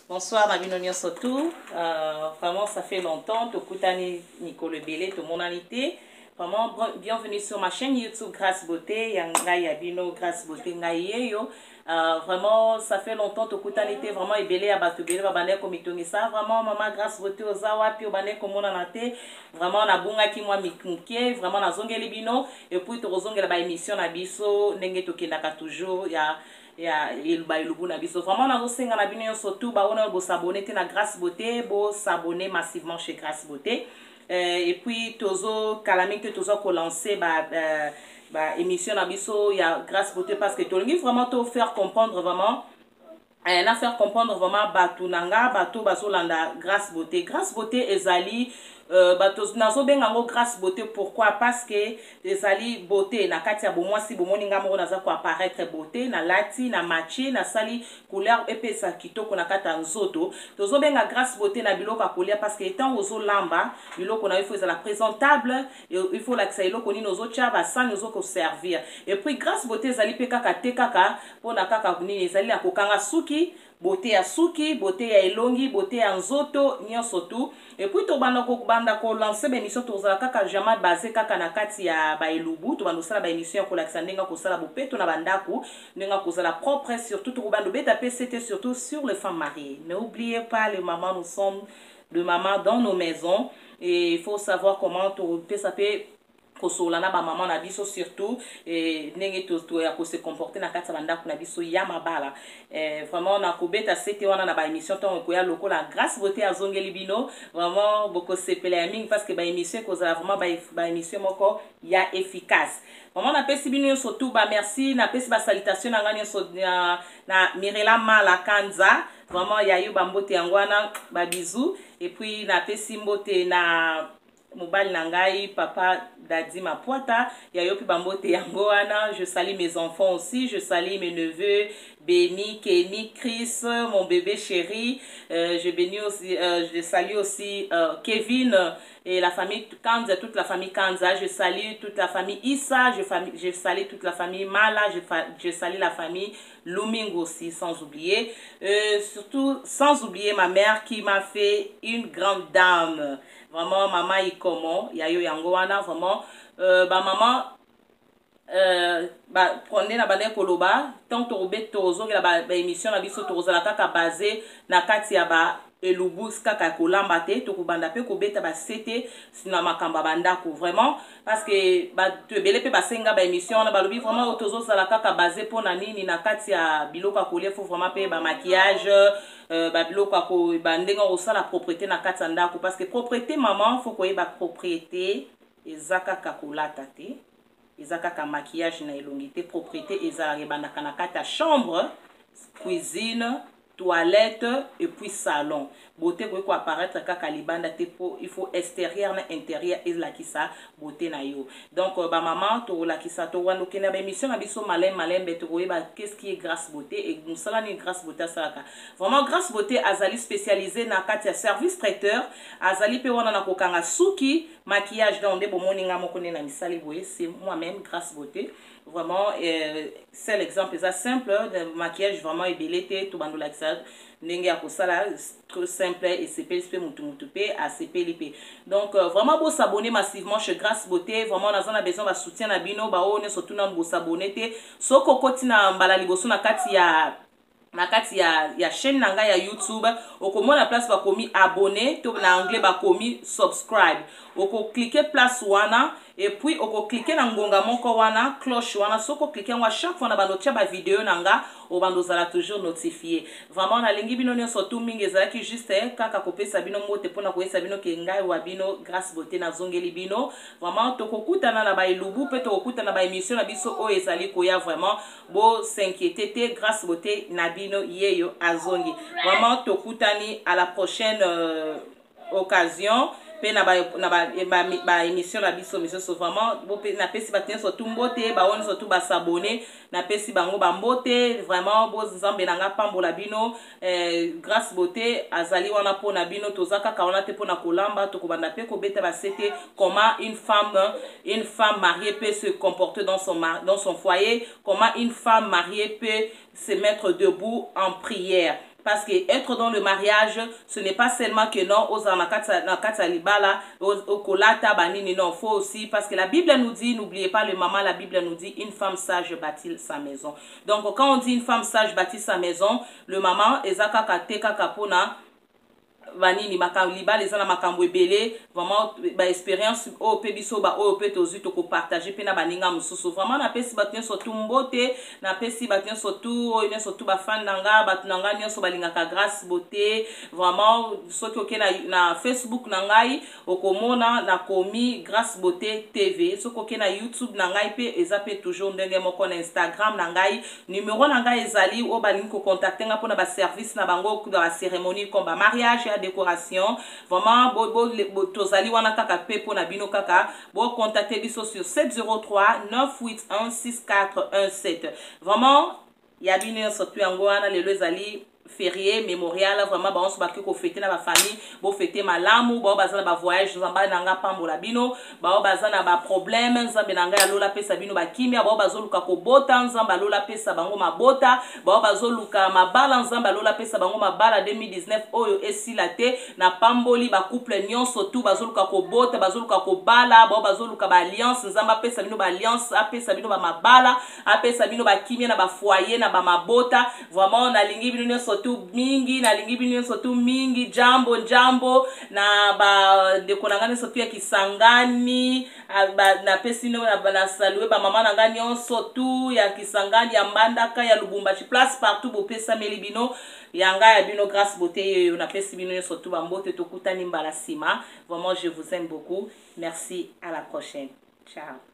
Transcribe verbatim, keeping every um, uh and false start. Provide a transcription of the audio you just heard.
Bonsoir, Nabino Nyosotou. Euh, vraiment, ça fait longtemps. Tokutani Nicole Belé, tout mon anité. Vraiment, bienvenue sur ma chaîne YouTube Grâce Beauté. Yangai Abino Grâce Beauté Ngayeyo. Euh, vraiment, ça fait longtemps. Tokutani était vraiment ébélé à Batubélé, Babane comme ça. Vraiment, maman Grâce Beauté aux Awa, puis Babane comme on a été. Vraiment, na bunga ki moi mikmuke. Vraiment, na zongeli bino. Et puis, tu rezongela ba émission na biso. Nenge tokenaka toujours. Ya. Ya iluba ilubu na biso vraiment na zosenga na bino surtout ba on bo s'abonner na Grâce Beauté bo s'abonner massivement chez Grâce Beauté euh, et puis tozo calamite tozo ko lancer ba euh, ba émission na biso ya Grâce Beauté parce que tolingi vraiment te faire comprendre vraiment euh, na faire comprendre vraiment batu nanga batu bazolanda Grâce Beauté Grâce Beauté ezali Euh, bato nazo bengango Grâce Beauté pourquoi parce que ezali beauté na kati ya bomwa si bomoni ngamo naza ko apparaître beauté na lati na matché na sali couleur epesa kitoko na kata nzoto tozo benga Grâce Beauté na biloko kolia parce que étant ozo lamba biloko na il faut la présentable et il faut la kisa iloko ni nozo tchaba sans nozo ko servir et puis Grâce Beauté ezali pe kaka te kaka pona kaka nini ezali na kokanga suki beauté ya suki, beauté ya elongi, beauté ya nzoto, nyonso tout. Et puis to banda ko banda ko lancer ba émission to za kaka jamais basé kaka na kati ya ba elubu, to banda sala ba émission ko lakisa ndenga ko sala bopeto na bandako, ndenga ko sala propre surtout to banda beta P C T surtout sur les femmes mariées. N'oubliez pas les mamans, nous sommes de mamans dans nos maisons et il faut savoir comment to P C P kosolana ba maman na biso surtout et nenge to to ya ko se comporter na kati banda ko na biso ya mabala eh vraiment na ko beta c'était wana na ba émission ton ko ya loko la Grâce Beauté azongeli bino vraiment beaucoup sepele ya mingi parce que ba émission ko za vraiment ba, ba émission moko ya efficace vraiment na pesi bino surtout ba merci na pesi ba salutation na ngani so na, na Mirela Mala Kanza vraiment ya yu ba mbote yangwana ba bisous et puis na pesi mbote na mobile nangai papa Dadi Mapuata ya yopi bambote yango wana je salue mes enfants aussi je salue mes neveux Béni Kenny Chris mon bébé chéri euh, je bénis aussi euh, je salue aussi euh, Kevin et la famille Kanza toute la famille Kanza je salue toute la famille Issa je, je salue toute la famille Mala je, je salue la famille Lumingo aussi sans oublier euh, surtout sans oublier ma mère qui m'a fait une grande dame vraiment maman ikomo yayo yango wana vraiment euh, ba maman euh, ba prenez na bande koloba tant to beto zongi la ba, ba émission na biso to zala kaka basé na kati ya ba elubus kaka kolamba te to ko banda pe ko beta ba sete sina makamba bandako vraiment parce que ba te belé pe ba senga ba émission na ba lobi vraiment tozo zala kaka basé pona nini na kati ya biloko kolia faut vraiment pe ba maquillage euh, ba biloko ko ba ndenga osala propriété na kati ndako parce que propriété maman faut ko ba propriété ezaka kakolata te ezaka ka maquillage na elongité propriété ezala rebandaka na kati ya chambre cuisine toilette et puis salon beauté ko apparaître kaka libanda te po il faut extérieur na intérieur et la kisa beauté na yo donc ba maman to la kisa to wando kena ba émission na biso malin malin beto ba qu'est-ce qui est Grâce Beauté et nous sala ni Grâce Beauté ça vraiment Grâce Beauté azali spécialisé na katia service traiteur azali pe wana na kokanga suki maquillage dans des bomoninga moko na misali boye c'est moi-même Grâce Beauté vraiment euh, c'est l'exemple ça simple de maquillage vraiment ébélé tout bando la kisa ndenge ya kosala très simple et c'est pe mutu mutu pe a C P L P donc euh, vraiment beau s'abonner massivement chez Grâce Beauté vraiment na zona besoin ba soutien na bino ba one surtout na beau s'abonner te soko koti na mbala liboso na kati ya na kati ya ya chaîne nanga ya YouTube okomona place ba komi abonner to na anglais ba komi subscribe oko cliquer place wana et puis oko cliquer na ngonga moko wana cloche wana soko cliquer wa chaque fois na banotia ba vidéo nanga o bandozala toujours notifié vraiment na lengi bino nyo surtout mingi ezala ki juste eh, kaka kopesa bino mote pona koyesa bino ke ngai wa bino Grâce Beauté na zongeli bino vraiment to kokutana na ba ilubu pe to kokutana ba émission na biso o ezali koya vraiment bo s'inquiéter te Grâce Beauté na bino yeyo azongi vraiment to kutani à la prochaine euh, occasion pe na ba na ba, ba, ba émission la biso mission so vraiment bo pe na pesi ba tien so tumbote ba on so tu ba s'abonner na pesi bango ba mbote vraiment bo nzambe nanga pambola bino eh, Grâce Beauté azali wana po na bino tozaka ka wana te po na kolamba to ko banda pe ko beta ba sete comment une femme une femme mariée peut se comporter dans son dans son foyer comment une femme mariée peut se mettre debout en prière parce que être dans le mariage, ce n'est pas seulement que non, aux libala, aux kolata, banini, non, faut aussi, parce que la Bible nous dit, n'oubliez pas le maman, la Bible nous dit, une femme sage bâtit sa maison. Donc, quand on dit une femme sage bâtit sa maison, le maman, ezaka kateka kapona, vanini makambo libala eza na makambo ebele vraiment ba expérience o pe biso ba o pe tozu to ko partager pe na baninga mususu vraiment na pesi batien surtout mbote na pesi batien surtout o ne surtout ba fan nanga bat nanga nyonso balingaka Grâce Beauté vraiment soki oke na na Facebook na ngai okomona na komi Grâce Beauté T V soki oke na YouTube na ngai pe eza pe toujours ndenge moko na Instagram na ngai numéro na ngai ezali o balingi ko contacter nga pona ba service na bango ku ba cérémonie comme ba mariage ya décoration vraiment bo bo tozali wana kaka pe pona bino kaka bo contacter biso sur sept zéro trois neuf huit un six quatre un sept vraiment ya bino surtout yango wana lelo ezali férié mémorial vraiment ba on se battre ko fêter na ba famille bo fêter malamu ba bazana ba voyage nzamba nanga pambola bino ba bazana ba problème nzambe nanga ya lola pesa bino ba kimia ba bazoluka ko bota nzamba lola pesa bango mabota ba bazoluka mabala nzamba lola pesa bango mabala deux mille dix-neuf oyo esila te na pamboli ba couple nyonso tout bazoluka ko bota bazoluka ko bala ba bazoluka ba alliance nzamba pesa bino ba alliance apesa bino ba mabala apesa bino ba kimia na ba foyer na ba mabota vraiment na lingi bino nyonso tu mingi na lingi bino sotu mingi jambo jambo na ba dekonangane sotu ya Kisangani ba na pesino na na salue ba mama na ngani sotu ya Kisangani ya Mbandaka ya Lubumbashi place partout bo pesa melibino yanga ya bino Grâce Beauté na pesi bino sotu ba mbote tokutani mbala sima vraiment je vous aime beaucoup merci à la prochaine ciao.